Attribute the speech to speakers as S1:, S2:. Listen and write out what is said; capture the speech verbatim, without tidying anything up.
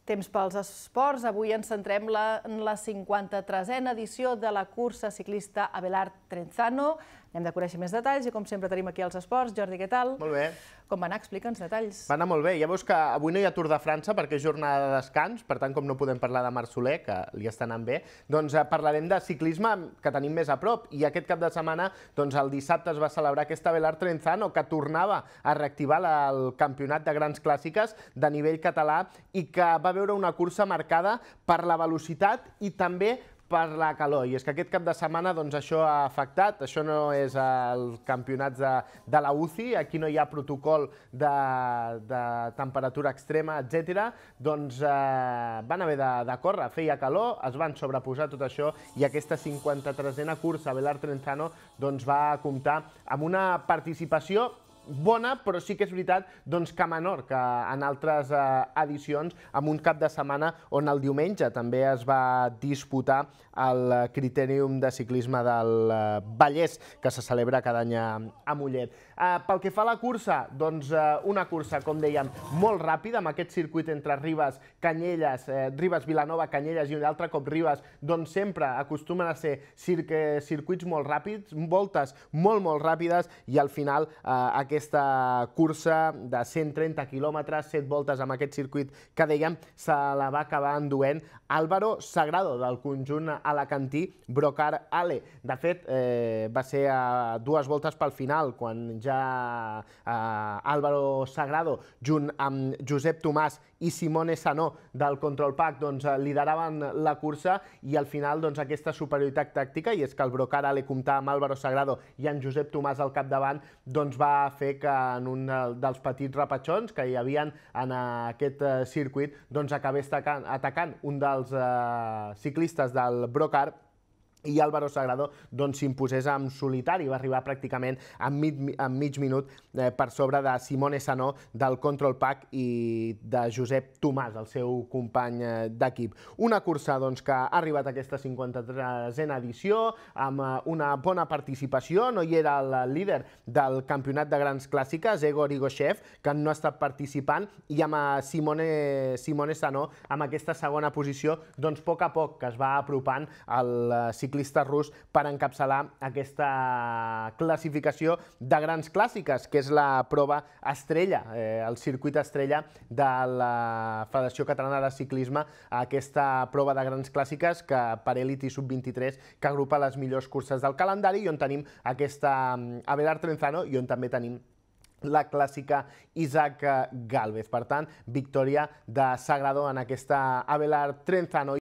S1: Temps pels esports. Avui ens centrem en la cinquanta-tresena edició de la cursa ciclista Abelard Trenzano. Hem de conèixer més detalls i, com sempre, tenim aquí els esports. Jordi, què tal?
S2: Molt bé.
S1: Com va anar? Explica'ns detalls.
S2: Va anar molt bé. Ja veus que avui no hi ha Tour de França perquè és jornada de descans, per tant, com no podem parlar de Marc Soler, que li està anant bé, doncs parlarem de ciclisme que tenim més a prop. I aquest cap de setmana, doncs el dissabte es va celebrar aquesta Abelard Trenzano, que tornava a reactivar el campionat de grans clàssiques de nivell català i que va veure una cursa marcada per la velocitat i també per la calor. I és que aquest cap de setmana doncs, això ha afectat, això no és els campionats de, de la U C I, aquí no hi ha protocol de, de temperatura extrema, etcètera. Doncs eh, van haver de, de córrer, feia calor, es van sobreposar tot això i aquesta cinquanta-tresena cursa Abelard Trenzano doncs, va comptar amb una participació bona, però sí que és veritat doncs, que menor que en altres eh, edicions, amb un cap de setmana on el diumenge també es va disputar el Critèrium de Ciclisme del eh, Vallès, que se celebra cada any a, a Mollet. Eh, pel que fa a la cursa, doncs eh, una cursa, com dèiem, molt ràpida, amb aquest circuit entre Ribes, Canyelles, eh, Ribes, Vilanova, Canyelles i un altre cop Ribes, doncs sempre acostumen a ser circ circuits molt ràpids, voltes molt, molt ràpides, i al final eh, aquest aquesta cursa de cent trenta quilòmetres, set voltes amb aquest circuit que dèiem, se la va acabar enduent Álvaro Sagrado, del conjunt alacantí Brocar Ale. De fet, eh, va ser a dues voltes pel final, quan ja eh, Álvaro Sagrado, junt amb Josep Tomàs i Simone Sanó del Control Pack, doncs, lideraven la cursa, i al final doncs, aquesta superioritat tàctica, i és que el Brocar Ale comptava amb Álvaro Sagrado i amb Josep Tomàs al capdavant, doncs va fer que en un dels petits repatxons que hi havia en aquest circuit doncs acabés atacant un dels ciclistes del Brocar i Álvaro Sagrado s'imposés en solitari, va arribar pràcticament en mig minut per sobre de Simone Sanó del Control Pack i de Josep Tomàs, el seu company d'equip. Una cursa que ha arribat a aquesta cinquanta-tresena edició amb una bona participació. No hi era el líder del campionat de grans clàssiques, Egor Igoshev, que no ha estat participant, i amb Simone Sanó, amb aquesta segona posició, doncs a poc a poc que es va apropant al ciclista ciclista rus per encapçalar aquesta classificació de grans clàssiques, que és la prova estrella, el circuit estrella de la Federació Catalana de Ciclisme, aquesta prova de grans clàssiques que per elit i sub vint-i-tres que agrupa les millors curses del calendari, i on tenim aquesta Abelard Trenzano i on també tenim la clàssica Isaac Gálvez. Per tant, victòria de Sagrado en aquesta Abelard Trenzano.